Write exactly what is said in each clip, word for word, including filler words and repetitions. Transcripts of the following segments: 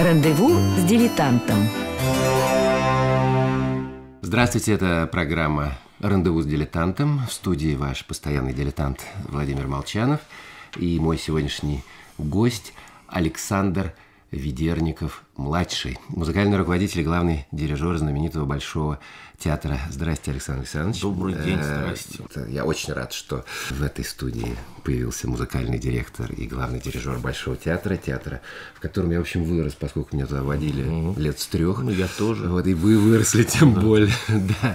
Рандеву с дилетантом. Здравствуйте, это программа «Рандеву с дилетантом». В студии ваш постоянный дилетант Владимир Молчанов и мой сегодняшний гость Александр Ведерников-младший, музыкальный руководитель и главный дирижер знаменитого Большого театра. Здравствуйте, Александр Александрович. Добрый день, здрасте. Я очень рад, что в этой студии появился музыкальный директор и главный дирижер Большого театра, театра, в котором я, в общем, вырос, поскольку меня туда водили mm-hmm. лет с трех. Ну, я тоже. Вот, и вы выросли, тем mm-hmm. более. Да.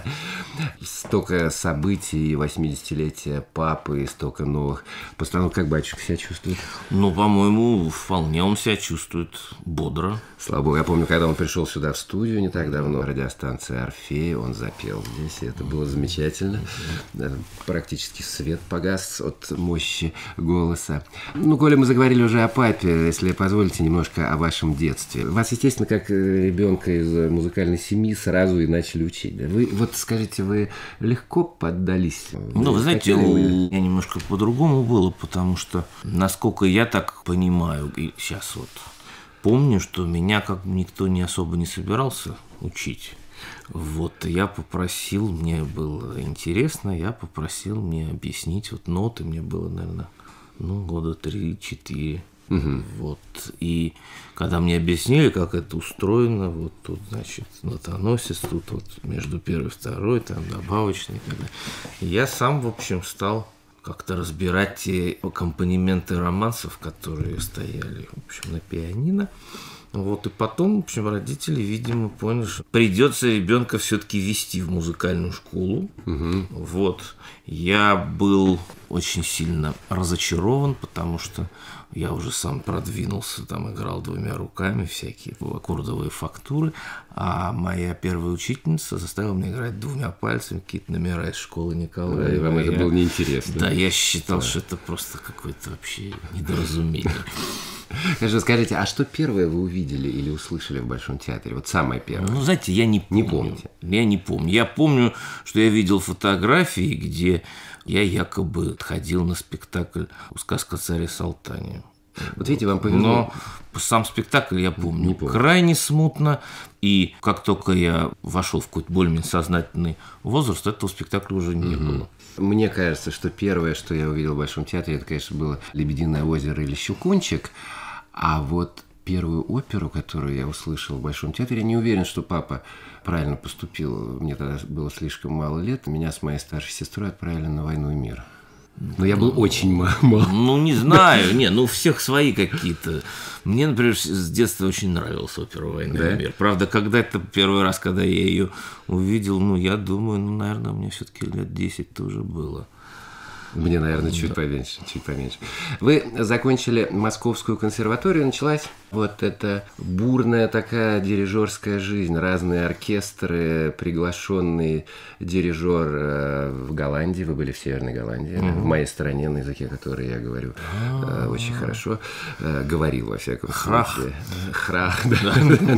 Столько событий, восьмидесятилетия папы, столько новых постановок. Как батюшка себя чувствует? Ну, по-моему, вполне он себя чувствует бодро. Слава богу. Я помню, когда он пришел сюда в студию не так давно, радиостанция «Орфей», он запел здесь, и это было замечательно. Практически свет погас от мощи голоса. Ну, коли мы заговорили уже о папе, если позволите, немножко о вашем детстве. Вас, естественно, как ребенка из музыкальной семьи сразу и начали учить. Да? Вы, вот скажите, вы легко поддались? Ну, вы знаете, у меня немножко по-другому было, потому что, насколько я так понимаю, и сейчас вот помню, что меня как никто не особо не собирался учить. Вот, я попросил, мне было интересно, я попросил мне объяснить вот ноты, мне было, наверное, ну, года три-четыре. Угу. Вот, и когда мне объяснили, как это устроено, вот тут, значит, нотоносец, тут вот между первой и второй, там добавочный, и так далее. Я сам, в общем, стал как-то разбирать те аккомпанементы романсов, которые стояли, в общем, на пианино. Вот, и потом, в общем, родители, видимо, поняли, что придется ребенка все-таки вести в музыкальную школу. Угу. Вот. Я был очень сильно разочарован, потому что я уже сам продвинулся, там играл двумя руками всякие аккордовые фактуры, а моя первая учительница заставила меня играть двумя пальцами какие-то номера из школы Николаева. Да, и вам это я... было неинтересно. Да, я считал, да. что это просто какое-то вообще недоразумение. Скажите, скажите, а что первое вы увидели или услышали в Большом театре? Вот самое первое. Ну, знаете, я не помню. Не помните? Я не помню. Я помню, что я видел фотографии, где я якобы ходил на спектакль «Сказка о царе Салтане». Вот видите, вам повезло. Но сам спектакль я помню, не помню крайне смутно. И как только я вошел в какой-то более-менее сознательный возраст, этого спектакля уже не угу. было. Мне кажется, что первое, что я увидел в Большом театре, это, конечно, было «Лебединое озеро» или «Щелкунчик». А вот первую оперу, которую я услышал в Большом театре, я не уверен, что папа правильно поступил. Мне тогда было слишком мало лет. Меня с моей старшей сестрой отправили на «Войну и мир». Но я был очень мал. Ну, не знаю. Не, ну, у всех свои какие-то. Мне, например, с детства очень нравилась опера «Война да? и мир». Правда, когда это первый раз, когда я ее увидел, ну, я думаю, ну, наверное, мне все-таки лет десять-то уже было. Мне, наверное, чуть да. поменьше, чуть поменьше. Вы закончили Московскую консерваторию, началась вот эта бурная такая дирижерская жизнь, разные оркестры, приглашенный дирижер в Голландии, вы были в Северной Голландии, mm-hmm. в моей стране, на языке, который я говорю mm-hmm. очень хорошо, говорил во всяком Храх. случае. Храх. Да.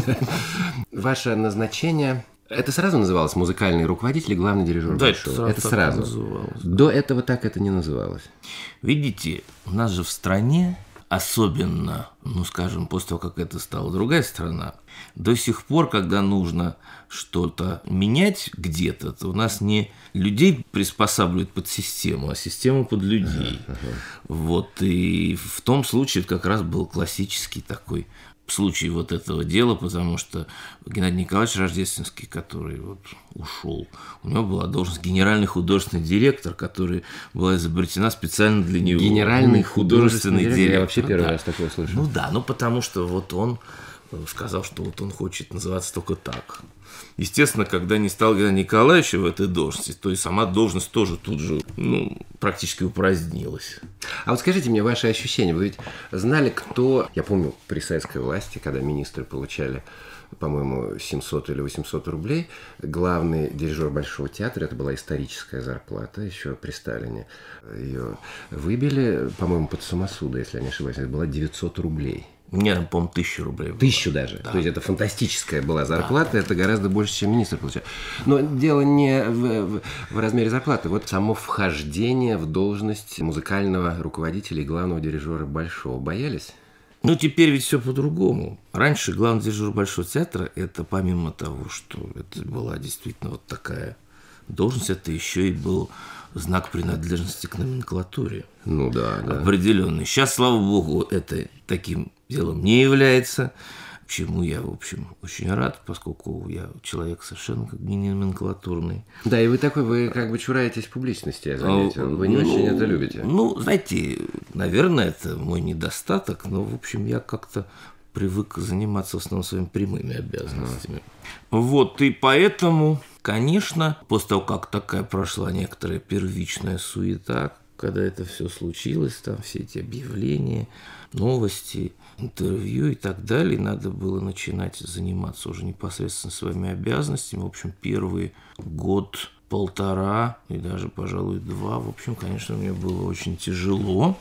Ваше назначение... Это сразу называлось музыкальный руководитель и главный дирижер да, Большого? Это сразу. Это сразу. До этого так это не называлось. Видите, у нас же в стране, особенно, ну, скажем, после того, как это стала другая страна, до сих пор, когда нужно что-то менять где-то, то у нас не людей приспосабливают под систему, а систему под людей. Ага, ага. Вот, и в том случае это как раз был классический такой случай вот этого дела, потому что Геннадий Николаевич Рождественский, который вот ушел, у него была должность генеральный художественный директор, которая была изобретена специально для него. Генеральный художественный, художественный директор. директор. Я вообще первый да. раз такое слышу. Ну да, ну потому что вот он сказал, что вот он хочет называться только так. Естественно, когда не стал Геннадий Николаевич в этой должности, то и сама должность тоже тут же, ну, практически упразднилась. А вот скажите мне ваши ощущения. Вы ведь знали, кто... Я помню, при советской власти, когда министры получали, по-моему, семьсот или восемьсот рублей, главный дирижер Большого театра, это была историческая зарплата, еще при Сталине. Ее выбили, по-моему, под самосуда, если я не ошибаюсь, это была девятьсот рублей. Нет, по-моему, тысячу рублей. Было. Тысячу даже. Да. То есть это фантастическая была зарплата, да. Это гораздо больше, чем министр получал. Но дело не в, в, в размере зарплаты. Вот само вхождение в должность музыкального руководителя и главного дирижера Большого. Боялись? Ну, теперь ведь все по-другому. Раньше главный дирижер Большого театра, это помимо того, что это была действительно вот такая должность, это еще и был знак принадлежности к номенклатуре. Ну да, да. Определенный. Сейчас, слава богу, это таким делом не является, к чему я, в общем, очень рад, поскольку я человек совершенно как бы не номенклатурный. Да, и вы такой, вы как бы чураетесь публичности, я заметил. Вы не ну, очень это любите. Ну, знаете, наверное, это мой недостаток, но, в общем, я как-то привык заниматься в основном своими прямыми обязанностями. А. Вот, и поэтому, конечно, после того, как такая прошла некоторая первичная суета, когда это все случилось, там все эти объявления, новости, интервью и так далее, надо было начинать заниматься уже непосредственно своими обязанностями. В общем, первый год, полтора и даже, пожалуй, два, в общем, конечно, мне было очень тяжело.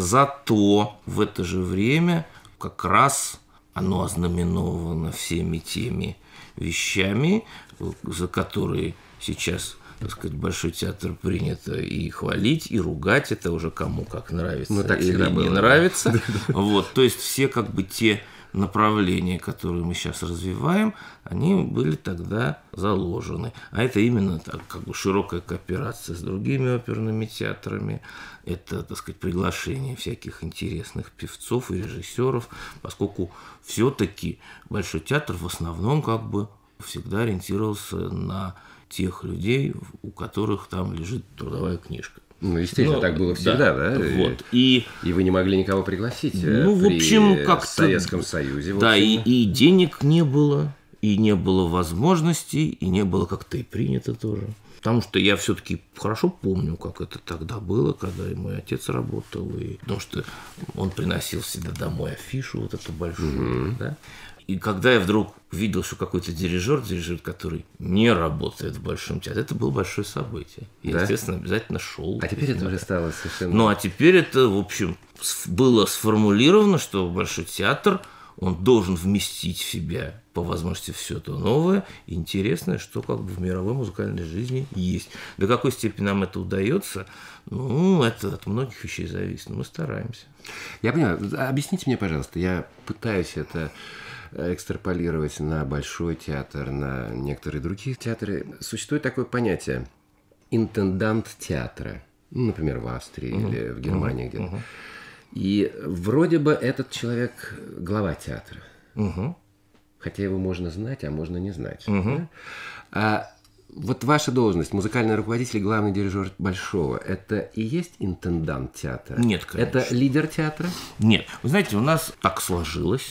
Зато в это же время как раз оно ознаменовано всеми теми вещами, за которые сейчас, так сказать, Большой театр принято и хвалить, и ругать, это уже кому как нравится, ну, так или не было. Нравится. Вот, то есть все как бы те направления, которые мы сейчас развиваем, они были тогда заложены. А это именно так, как бы широкая кооперация с другими оперными театрами, это, так сказать, приглашение всяких интересных певцов и режиссеров, поскольку все-таки Большой театр в основном как бы всегда ориентировался на тех людей, у которых там лежит трудовая книжка. Ну, естественно, ну, так было всегда, да? да? Вот. И, и вы не могли никого пригласить ну, в при общем, как Советском Союзе. Да, и, и денег не было, и не было возможностей, и не было как-то и принято тоже. Потому что я все-таки хорошо помню, как это тогда было, когда и мой отец работал, и потому что он приносил всегда домой афишу вот эту большую, mm-hmm. да. И когда я вдруг увидел, что какой-то дирижер, дирижер, который не работает в Большом театре, это было большое событие. Я, да? естественно, обязательно шел. А теперь это уже стало совершенно... Ну, а теперь это, в общем, было сформулировано, что Большой театр, он должен вместить в себя, по возможности, все то новое и интересное, что как бы в мировой музыкальной жизни есть. До какой степени нам это удается, ну, это от многих вещей зависит, но мы стараемся. Я понимаю. Объясните мне, пожалуйста, я пытаюсь это экстраполировать на Большой театр, на некоторые другие театры. Существует такое понятие интендант театра, ну, например, в Австрии uh-huh. или в Германии uh-huh. где-то. Uh-huh. И вроде бы этот человек глава театра. Uh-huh. Хотя его можно знать, а можно не знать. Uh-huh. Да? А вот ваша должность, музыкальный руководитель, главный дирижер Большого, это и есть интендант театра? Нет, конечно. Это лидер театра? Нет. Вы знаете, у нас так сложилось,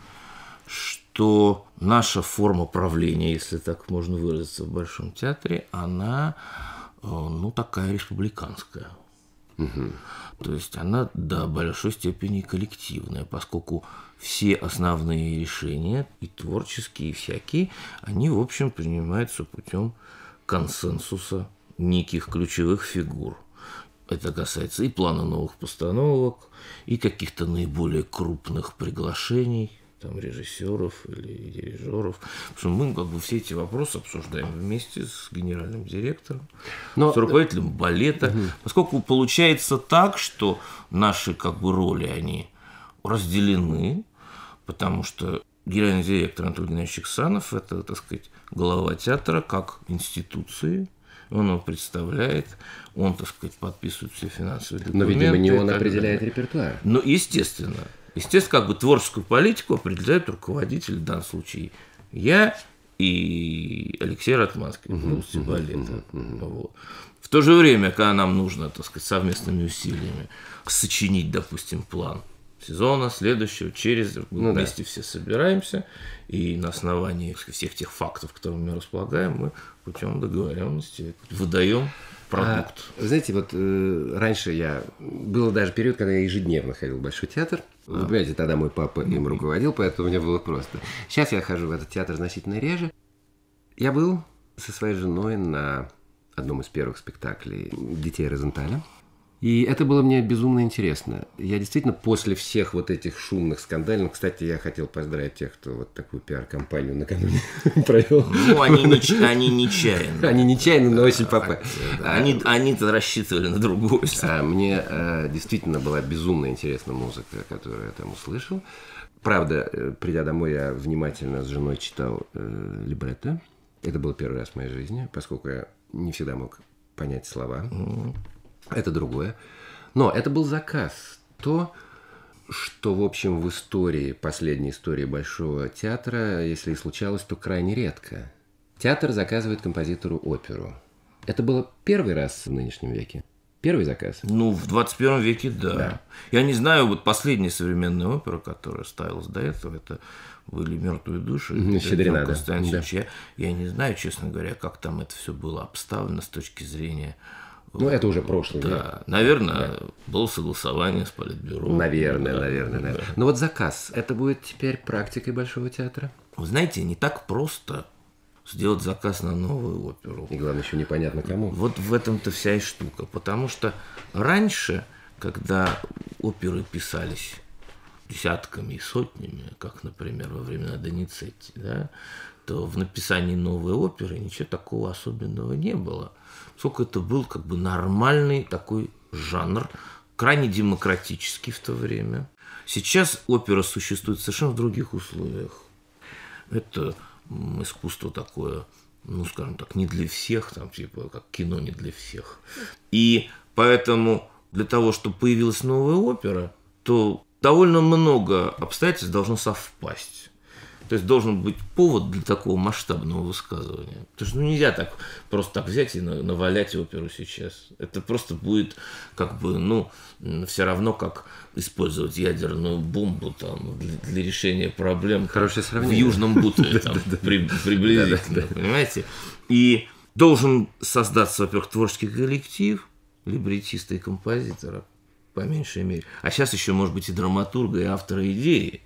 что наша форма правления, если так можно выразиться, в Большом театре, она, ну, такая республиканская. Угу. То есть она до большой степени коллективная, поскольку все основные решения, и творческие, и всякие, они, в общем, принимаются путем консенсуса неких ключевых фигур. Это касается и плана новых постановок, и каких-то наиболее крупных приглашений, там, режиссеров или дирижеров. Потому что мы как бы все эти вопросы обсуждаем вместе с генеральным директором, Но... с руководителем балета. Угу. Поскольку получается так, что наши как бы роли, они разделены, потому что генеральный директор Анатолий Геннадьевич Иксанов – это, так сказать, глава театра как институции. Он его представляет, он, так сказать, подписывает все финансовые документы. Но, видимо, не он определяет репертуар. Ну, естественно. Естественно, как бы творческую политику определяет руководитель, в данном случае я и Алексей Ратманский, руководитель uh-huh, балета. Uh-huh, uh-huh. Вот. В то же время, когда нам нужно, так сказать, совместными усилиями сочинить, допустим, план сезона следующего, через ну, вместе да. все собираемся, и на основании всех тех фактов, которыми мы располагаем, мы путем договоренности выдаем продукт. А, знаете, вот э, раньше я... Был даже период, когда я ежедневно ходил в Большой театр. Вы понимаете, тогда мой папа им руководил, поэтому мне было просто. Сейчас я хожу в этот театр значительно реже. Я был со своей женой на одном из первых спектаклей «Детей Розенталя». И это было мне безумно интересно. Я действительно после всех вот этих шумных, скандальных... Кстати, я хотел поздравить тех, кто вот такую пиар-компанию накануне провел. Ну, они, не, они нечаянно. Они нечаянно, но очень попали. Они, они-то рассчитывали на другую. А мне а, действительно была безумно интересна музыка, которую я там услышал. Правда, придя домой, я внимательно с женой читал э, либретто. Это был первый раз в моей жизни, поскольку я не всегда мог понять слова. Mm. Это другое. Но это был заказ. То, что, в общем, в истории, последней истории Большого театра, если и случалось, то крайне редко. Театр заказывает композитору оперу. Это было первый раз в нынешнем веке? Первый заказ? Ну, в двадцать первом веке, да. да. Я не знаю, вот последняя современная опера, которая ставилась до этого, это были «Мертвые души». Щедрина, да. да. Я, я не знаю, честно говоря, как там это все было обставлено с точки зрения... Ну, это уже прошлый да. век. Наверное, да. было согласование с Политбюро. Наверное, да. наверное, да. наверное. Но вот заказ, это будет теперь практикой Большого театра? Вы знаете, не так просто сделать заказ на новую оперу. И главное, еще непонятно кому. Вот в этом-то вся и штука. Потому что раньше, когда оперы писались десятками и сотнями, как, например, во времена Доницетти, да, то в написании новой оперы ничего такого особенного не было. Сколько это был как бы нормальный такой жанр, крайне демократический в то время. Сейчас опера существует совершенно в других условиях. Это искусство такое, ну, скажем так, не для всех, там, типа, как кино не для всех. И поэтому для того, чтобы появилась новая опера, то довольно много обстоятельств должно совпасть. То есть должен быть повод для такого масштабного высказывания. Потому что ну, нельзя так просто так взять и навалять оперу сейчас. Это просто будет как бы, ну, все равно, как использовать ядерную бомбу там, для, для решения проблем в Южном Бутове, там, при, приблизительно, понимаете? И должен создаться, во-первых, творческий коллектив, либретиста и композитора, по меньшей мере. А сейчас еще, может быть, и драматурга, и автора идеи.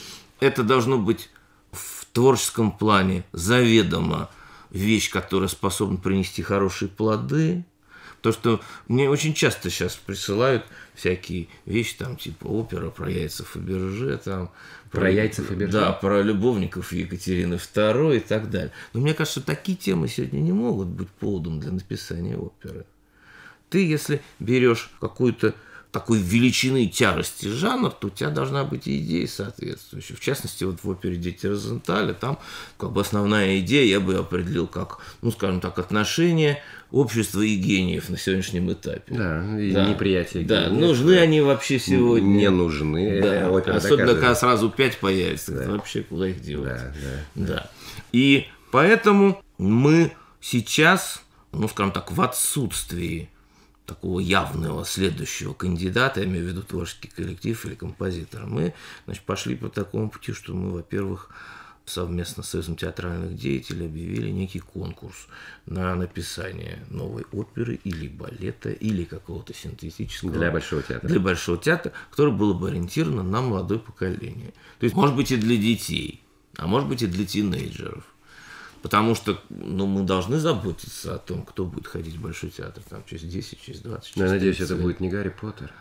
Это должно быть в творческом плане заведомо вещь, которая способна принести хорошие плоды. То, что мне очень часто сейчас присылают всякие вещи, там, типа опера про яйца Фаберже, там, про, про яйца Фаберже? Да, про любовников Екатерины второй и так далее. Но мне кажется, такие темы сегодня не могут быть поводом для написания оперы. Ты, если берешь какую-то такой величины тяжести жанр, то у тебя должна быть и идея соответствующая. В частности, вот в опере «Дети Розенталя» там как бы основная идея я бы определил как, ну, скажем так, отношение общества и гениев на сегодняшнем этапе. Да, и да. неприятие да. гениев. Нужны они вообще сегодня? Не нужны. Да. Особенно, доказывает. Когда сразу пять появится, да. вообще куда их делать? Да, да, да. да. И поэтому мы сейчас, ну, скажем так, в отсутствии такого явного следующего кандидата, я имею в виду творческий коллектив или композитора, мы, значит, пошли по такому пути, что мы, во-первых, совместно с Союзом театральных деятелей объявили некий конкурс на написание новой оперы или балета, или какого-то синтетического. Для Большого театра. Для Большого театра, который было бы ориентировано на молодое поколение. То есть, может быть, и для детей, а может быть, и для тинейджеров. Потому что ну, мы должны заботиться о том, кто будет ходить в Большой театр там, через десять, через двадцать, через Я надеюсь, это лет. будет не Гарри Поттер.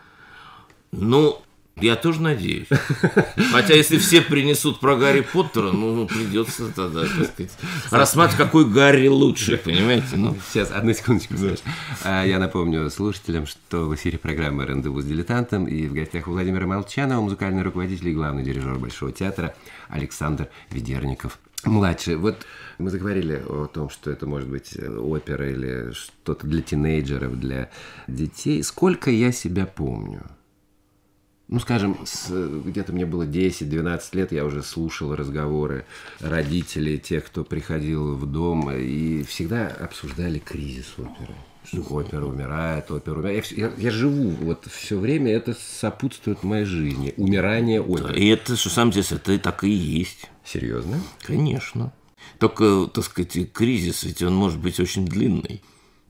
Ну, я тоже надеюсь. Хотя, если все принесут про Гарри Поттера, ну, придется тогда, так сказать, рассматривать, какой Гарри лучше, понимаете? Ну. Сейчас, одну секундочку. Я напомню слушателям, что в эфире программы «Рандеву с дилетантом» и в гостях у Владимира Молчанова, музыкальный руководитель и главный дирижер Большого театра Александр Ведерников. Младший. Вот мы заговорили о том, что это может быть опера или что-то для тинейджеров, для детей. Сколько я себя помню? Ну, скажем, с, где-то мне было десять-двенадцать лет, я уже слушал разговоры родителей, тех, кто приходил в дом, и всегда обсуждали кризис оперы. Что опера умирает, опера умирает. Я, я, я живу, вот все время это сопутствует моей жизни. Умирание оперы. И это, что сам здесь, это и так и есть. Серьезно? Конечно. Только, так сказать, кризис, ведь он может быть очень длинный.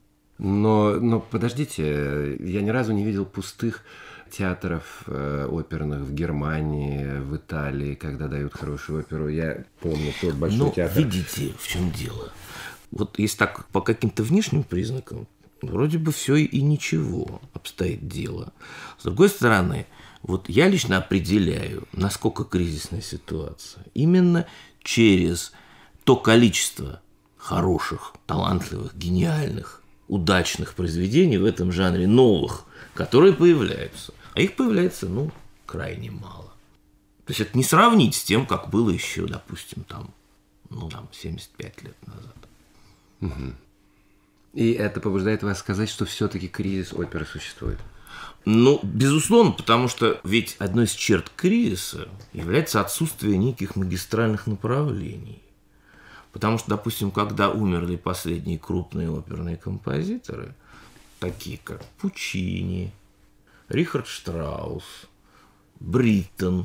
Но, но подождите, я ни разу не видел пустых театров э, оперных в Германии, в Италии, когда дают хорошую оперу. Я помню тот большой Но театр. Видите, в чем дело? Вот если так по каким-то внешним признакам вроде бы все и ничего обстоит дело. С другой стороны, вот я лично определяю, насколько кризисная ситуация, именно через то количество хороших, талантливых, гениальных, удачных произведений в этом жанре, новых, которые появляются. А их появляется, ну, крайне мало. То есть это не сравнить с тем, как было еще, допустим, там, ну, там, семьдесят пять лет назад. Угу. И это побуждает вас сказать, что все-таки кризис оперы существует? Ну, безусловно, потому что ведь одной из черт кризиса является отсутствие неких магистральных направлений. Потому что, допустим, когда умерли последние крупные оперные композиторы, такие как Пучини, Рихард Штраус, Бриттон,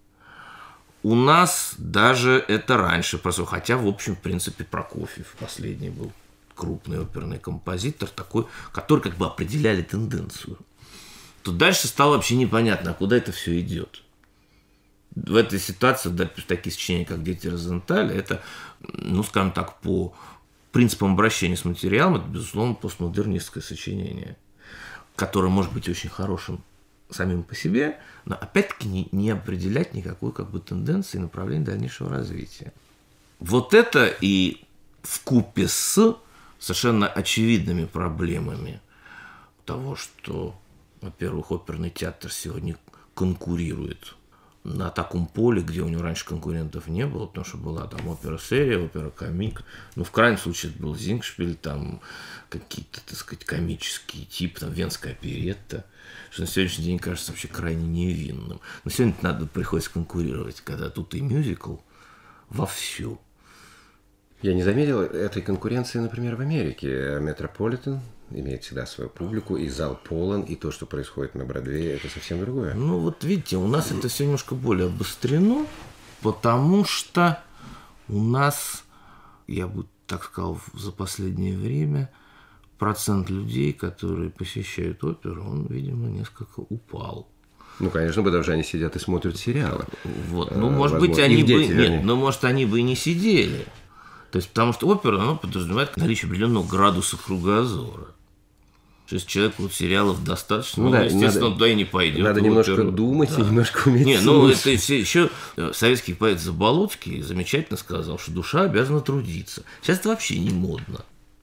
у нас даже это раньше прошло, хотя, в общем, в принципе, Прокофьев последний был крупный оперный композитор, такой, который как бы определяли тенденцию. Тут дальше стало вообще непонятно, а куда это все идет. В этой ситуации, да, такие сочинения, как «Дети Розенталя», это, ну, скажем так, по принципам обращения с материалом, это, безусловно, постмодернистское сочинение, которое может быть очень хорошим самим по себе, но опять-таки не, не определять никакой как бы тенденции и направления дальнейшего развития. Вот это и вкупе с совершенно очевидными проблемами того, что, во-первых, оперный театр сегодня конкурирует на таком поле, где у него раньше конкурентов не было, потому что была там опера-серия, опера-комик, ну, в крайнем случае, это был Зингшпиль, там какие-то, так сказать, комические типы, там, венская оперетта, что на сегодняшний день кажется вообще крайне невинным. Но сегодня надо, приходится конкурировать, когда тут и мюзикл вовсю. Я не заметил этой конкуренции, например, в Америке. Метрополитен имеет всегда свою публику, и зал полон, и то, что происходит на Бродвее, это совсем другое. Ну, вот видите, у нас это все немножко более обострено, потому что у нас, я бы так сказал, за последнее время процент людей, которые посещают оперу, он, видимо, несколько упал. Ну, конечно, потому что они сидят и смотрят сериалы. Вот, ну, может быть, они бы... Нет, ну, может, они бы и не сидели. То есть, потому что опера, она подразумевает наличие определенного градуса кругозора. То есть человеку вот сериалов достаточно, ну, да, естественно, надо, туда и не пойдет. Надо немножко оперу. думать, да. и немножко уметь Не, ну, это все еще советский поэт Заболоцкий замечательно сказал, что душа обязана трудиться. Сейчас это вообще не модно.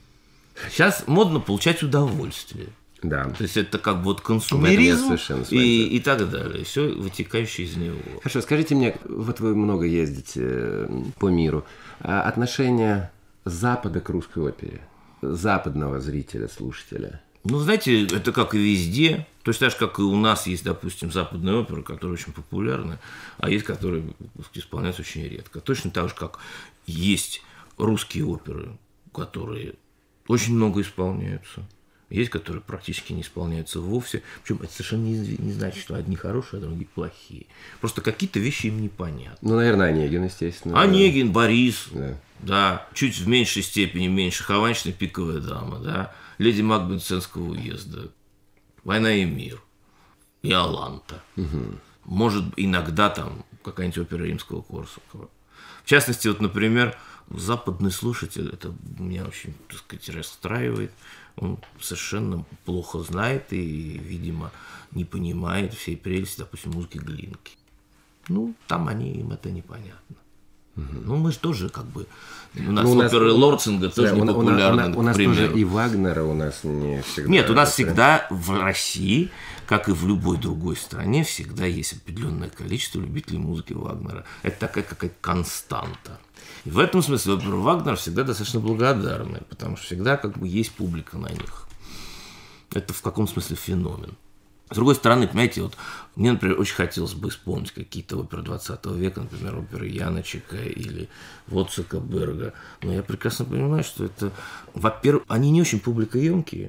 Сейчас модно получать удовольствие. Да. То есть это как бы вот консумеризм и, и так далее. Все вытекающее из него. Хорошо, скажите мне, вот вы много ездите по миру. Отношение Запада к русской опере, западного зрителя, слушателя? Ну, знаете, это как и везде. То есть, так же, как и у нас есть, допустим, западная опера, которая очень популярна, а есть, которые исполняются очень редко. Точно так же, как есть русские оперы, которые очень много исполняются. Есть, которые практически не исполняются вовсе. Причем это совершенно не, не значит, что одни хорошие, а другие плохие. Просто какие-то вещи им непонятны. Ну, наверное, Онегин, естественно. Онегин, да. Борис, да. да. Чуть в меньшей степени, меньше Хованщина, Пиковая дама, да. Леди Макбет Ценского уезда, Война и мир, Иоланта. Угу. Может, иногда там какая-нибудь опера Римского-Корсакова. В частности, вот, например, западный слушатель, это меня очень, так сказать, расстраивает. Он совершенно плохо знает и, видимо, не понимает всей прелести, допустим, музыки Глинки. Ну, там они, им это непонятно. Угу. Ну, мы же тоже как бы... У нас ну, оперы Лорцинга тоже да, не популярны, у, у, у нас тоже и Вагнера у нас не всегда... Нет, у нас всегда в России, как и в любой другой стране, всегда есть определенное количество любителей музыки Вагнера. Это такая какая-то константа. И в этом смысле оперу Вагнера всегда достаточно благодарны, потому что всегда как бы есть публика на них. Это в каком смысле феномен. С другой стороны, понимаете, вот мне, например, очень хотелось бы исполнить какие-то оперы двадцатого века, например, оперы Яночека или Воцека Берга. Но я прекрасно понимаю, что это, во-первых, они не очень публикоемкие,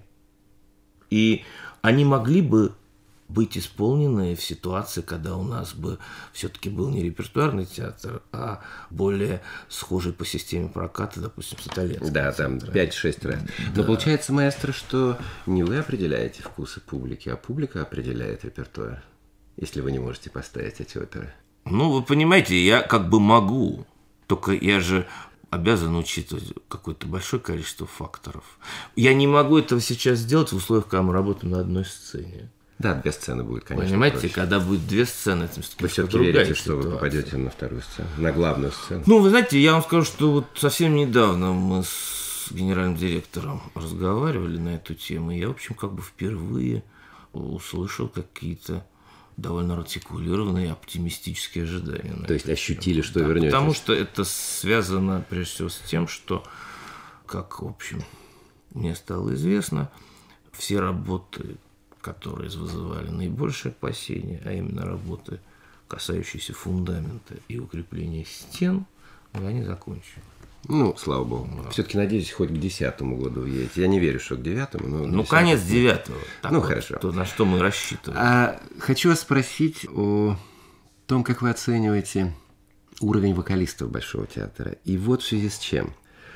и они могли бы быть исполнены в ситуации, когда у нас бы все-таки был не репертуарный театр, а более схожий по системе проката, допустим, с итальянским. Да, там пять-шесть раз. Но да. Получается, маэстро, что не вы определяете вкусы публики, а публика определяет репертуар, если вы не можете поставить эти оперы. Ну, вы понимаете, я как бы могу, только я же обязан учитывать какое-то большое количество факторов. Я не могу этого сейчас сделать в условиях, когда мы работаем на одной сцене. Да, две сцены будет, конечно. Понимаете, проще. Когда будет две сцены, это вы все-таки верите, что вы попадете на вторую сцену, на главную сцену? Ну, вы знаете, я вам скажу, что вот совсем недавно мы с генеральным директором разговаривали на эту тему, и я, в общем, как бы впервые услышал какие-то довольно артикулированные оптимистические ожидания. То есть ощутили, что да, вернетесь? Потому что это связано, прежде всего, с тем, что, как, в общем, мне стало известно, все работы, которые вызывали наибольшее опасение, а именно работы, касающиеся фундамента и укрепления стен, они закончены. Ну, слава богу. Да. Все-таки, надеюсь, хоть к десятому году уедете. Я не верю, что к девятому, но... Ну, конец девятого. Ну, вот, хорошо. То, на что мы рассчитываем. А хочу вас спросить о том, как вы оцениваете уровень вокалистов Большого театра. И вот в связи с чем.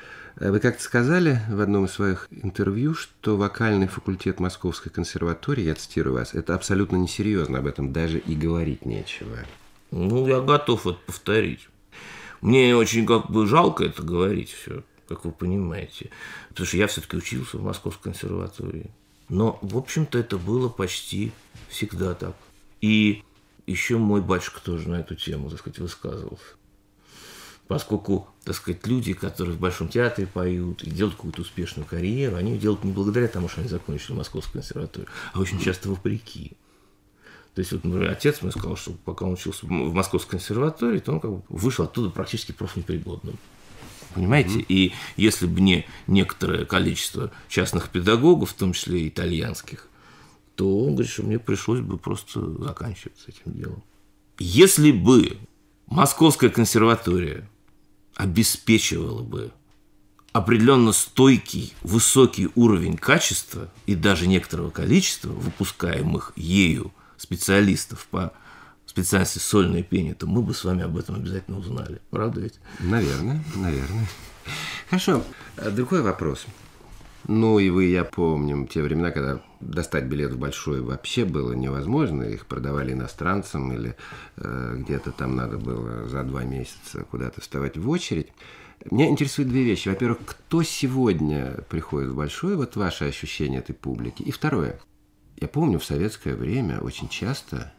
Вы как-то сказали в одном из своих интервью, что вокальный факультет Московской консерватории, я цитирую вас, это абсолютно несерьезно, об этом даже и говорить нечего. Ну, я готов это повторить. Мне очень как бы жалко это говорить все, как вы понимаете. Потому что я все-таки учился в Московской консерватории. Но, в общем-то, это было почти всегда так. И еще мой батюшка тоже на эту тему, так сказать, высказывался. Поскольку, так сказать, люди, которые в Большом театре поют и делают какую-то успешную карьеру, они ее делают не благодаря тому, что они закончили Московскую консерваторию, а очень часто вопреки. То есть, вот, например, отец мне сказал, что пока он учился в Московской консерватории, то он как бы вышел оттуда практически профнепригодным. Понимаете? Mm-hmm. И если бы не некоторое количество частных педагогов, в том числе и итальянских, то он говорит, что мне пришлось бы просто заканчивать с этим делом. Если бы Московская консерватория обеспечивала бы определенно стойкий, высокий уровень качества и даже некоторого количества выпускаемых ею специалистов по специальности сольное пение, то мы бы с вами об этом обязательно узнали. Правда ведь? Наверное, наверное. Хорошо. Другой вопрос. Ну, и вы, я помню, те времена, когда достать билет в Большой вообще было невозможно. Их продавали иностранцам или э, где-то там надо было за два месяца куда-то вставать в очередь. Меня интересуют две вещи. Во-первых, кто сегодня приходит в Большой? Вот ваше ощущение этой публики. И второе. Я помню, в советское время очень часто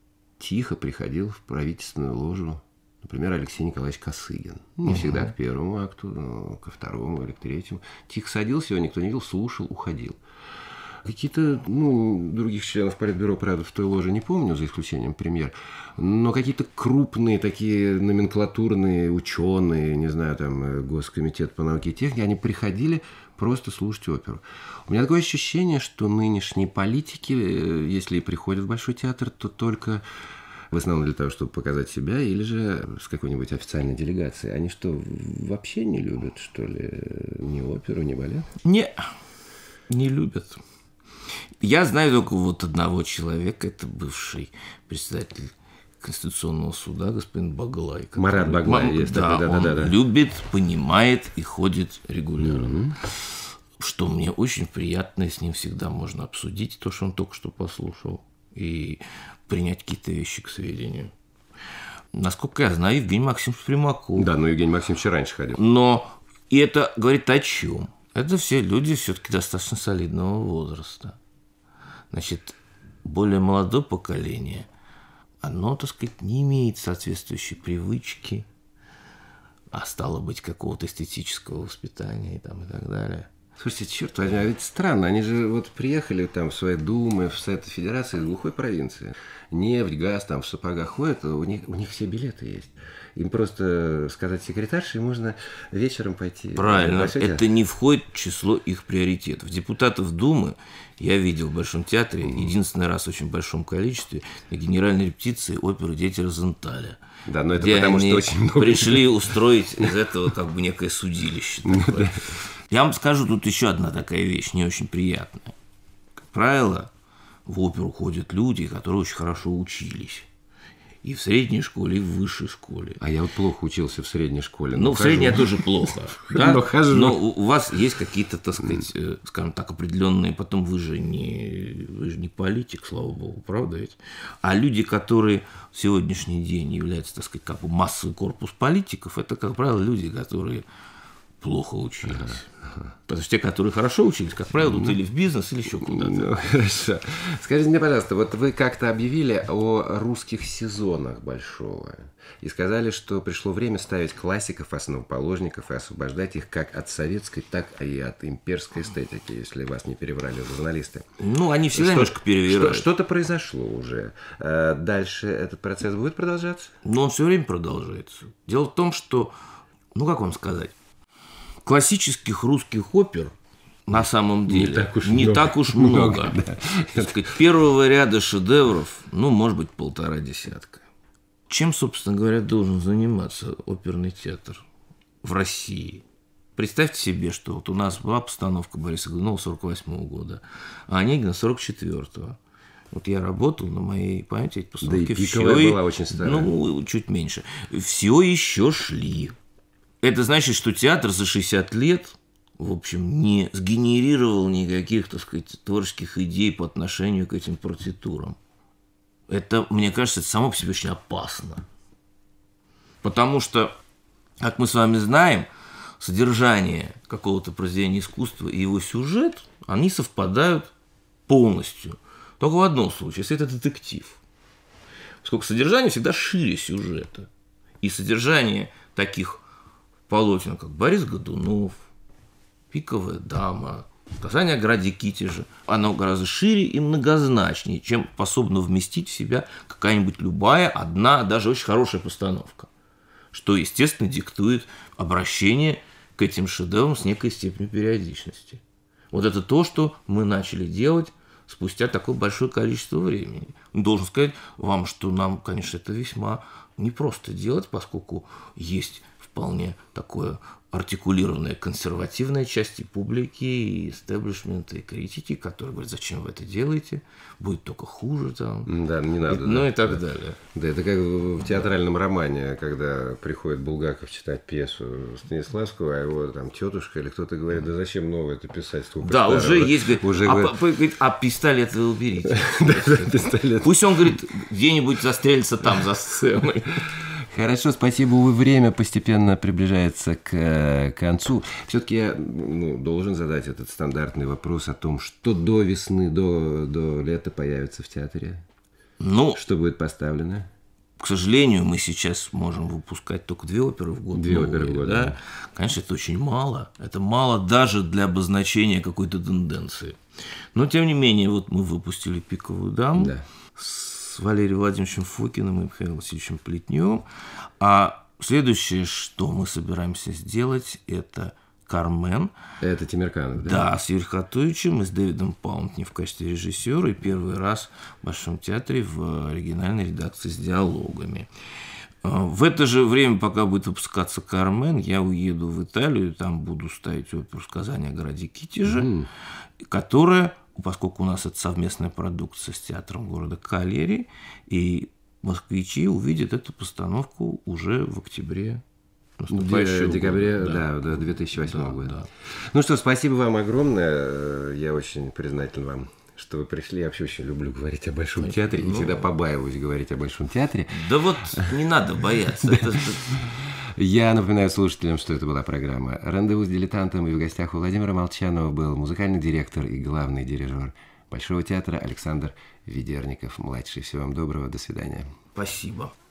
тихо приходил в правительственную ложу, например, Алексей Николаевич Косыгин. Не угу. всегда к первому акту, но ко второму или к третьему. Тихо садился, его никто не видел, слушал, уходил. Какие-то, ну, других членов Политбюро, правда, в той ложе не помню, за исключением премьер, но какие-то крупные такие номенклатурные ученые, не знаю, там, Госкомитет по науке и технике, они приходили просто слушать оперу. У меня такое ощущение, что нынешние политики, если и приходят в Большой театр, то только в основном для того, чтобы показать себя, или же с какой-нибудь официальной делегацией. Они что, вообще не любят, что ли, ни оперу, ни балет? Не, не любят. Я знаю только вот одного человека, это бывший председатель Конституционного суда, господин Баглай. Который, Марат Баглай. Есть да, такой, да, он да, да, да. любит, понимает и ходит регулярно. Mm-hmm. Что мне очень приятно, и с ним всегда можно обсудить то, что он только что послушал, и принять какие-то вещи к сведению. Насколько я знаю, Евгений Максимович Примаков. Да, но Евгений Максимович раньше ходил. Но и это говорит о чем? Это все люди все-таки достаточно солидного возраста. Значит, более молодое поколение, оно, так сказать, не имеет соответствующей привычки, а стало быть, какого-то эстетического воспитания и, там, и так далее. Слушайте, черт возьми, а ведь странно, они же вот приехали там в свои думы, в Совет Федерации из глухой провинции. Нефть, газ, там в сапогах ходят, у них, у них все билеты есть. Им просто сказать секретарше, и можно вечером пойти. Правильно, это не входит в число их приоритетов. Депутатов Думы я видел в Большом театре mm-hmm. единственный раз в очень большом количестве на генеральной репетиции оперы «Дети Розенталя». Да, но это потому что очень много. Пришли устроить из этого как бы некое судилище. Я вам скажу, тут еще одна такая вещь, не очень приятная. Как правило, в оперу ходят люди, которые очень хорошо учились. И в средней школе, и в высшей школе. А я вот плохо учился в средней школе. Ну, в средней я тоже плохо. Да? Но, хожу. Но у вас есть какие-то, так сказать, скажем так, определенные... Потом вы же не, вы же не политик, слава богу, правда ведь? А люди, которые в сегодняшний день являются, так сказать, как бы массовый корпус политиков, это, как правило, люди, которые плохо учились. Ага. Потому что те, которые хорошо учились, как правило, идут или в бизнес, или еще куда-то. Ну, хорошо. Скажите мне, пожалуйста, вот вы как-то объявили о русских сезонах Большого и сказали, что пришло время ставить классиков, основоположников и освобождать их как от советской, так и от имперской эстетики, если вас не переврали журналисты. Ну, они всегда что, немножко перевирают. Что, что-то произошло уже. Дальше этот процесс будет продолжаться? Но он все время продолжается. Дело в том, что, ну, как вам сказать, классических русских опер на самом деле не так уж не много. Так уж много. много да. Так сказать, первого ряда шедевров, ну, может быть, полтора десятка. Чем, собственно говоря, должен заниматься оперный театр в России? Представьте себе, что вот у нас была постановка Бориса Годунова сорок восьмого года, а Онегина сорок четвёртого. Вот я работал на моей памяти эти постановки. Да и пиковая все, была очень старая. Ну, чуть меньше. Все еще шли. Это значит, что театр за шестьдесят лет, в общем, не сгенерировал никаких, так сказать, творческих идей по отношению к этим партитурам. Это, мне кажется, это само по себе очень опасно. Потому что, как мы с вами знаем, содержание какого-то произведения искусства и его сюжет, они совпадают полностью. Только в одном случае, если это детектив. Поскольку содержание всегда шире сюжета. И содержание таких полотен, как Борис Годунов, «Пиковая дама», «Сказание о граде Китеже», оно гораздо шире и многозначнее, чем способна вместить в себя какая-нибудь любая, одна, даже очень хорошая постановка. Что, естественно, диктует обращение к этим шедеврам с некой степенью периодичности. Вот это то, что мы начали делать спустя такое большое количество времени. Должен сказать вам, что нам, конечно, это весьма непросто делать, поскольку есть вполне такое артикулированная консервативная часть и публики, и истеблишмента, и критики, которые говорят, зачем вы это делаете, будет только хуже там. Да, не надо. И, ну да. и так далее. Да, это как в театральном романе, когда приходит Булгаков читать пьесу Станиславского, а его там тетушка или кто-то говорит, да зачем новое это писать? Да, уже есть, говорит, уже а, говорит... говорит, а пистолет вы уберите. Пистолет. Пусть он, говорит, где-нибудь застрелится там за сценой. Хорошо, спасибо. Увы, время постепенно приближается к концу. Все-таки я ну, должен задать этот стандартный вопрос о том, что до весны, до, до лета появится в театре. Ну, что будет поставлено? К сожалению, мы сейчас можем выпускать только две оперы в год. Две новые, оперы в год, да? да. Конечно, это очень мало. Это мало даже для обозначения какой-то тенденции. Но, тем не менее, вот мы выпустили «Пиковую даму». Да. С Валерием Владимировичем Фокиным и Михаилом Васильевичем Плетневым. А следующее, что мы собираемся сделать, это «Кармен». Это Темирканов, да? Да, с Юрием Хатовичем и с Дэвидом Паунтни в качестве режиссера. И первый раз в Большом театре в оригинальной редакции с диалогами. В это же время, пока будет выпускаться «Кармен», я уеду в Италию, там буду ставить оперу «Сказание о граде Китеже», mm. которая... Поскольку у нас это совместная продукция с театром города Калери, и москвичи увидят эту постановку уже в октябре. В декабре, да, да, две тысячи восьмого да, года. Да. Ну что, спасибо вам огромное. Я очень признателен вам, что вы пришли. Я вообще очень люблю говорить о Большом Значит, театре. Ну... И всегда побаиваюсь говорить о Большом театре. Да вот не надо бояться. Я напоминаю слушателям, что это была программа «Рандеву с дилетантом», и в гостях у Владимира Молчанова был музыкальный директор и главный дирижер Большого театра Александр Ведерников-младший. Всего вам доброго, до свидания. Спасибо.